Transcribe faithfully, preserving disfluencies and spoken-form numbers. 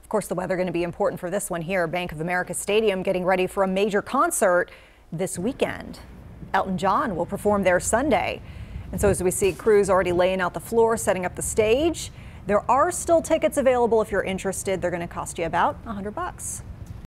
Of course, the weather going to be important for this one here. Bank of America Stadium getting ready for a major concert this weekend. Elton John will perform there Sunday. And so as we see crews already laying out the floor, setting up the stage, there are still tickets available if you're interested. They're going to cost you about a hundred bucks.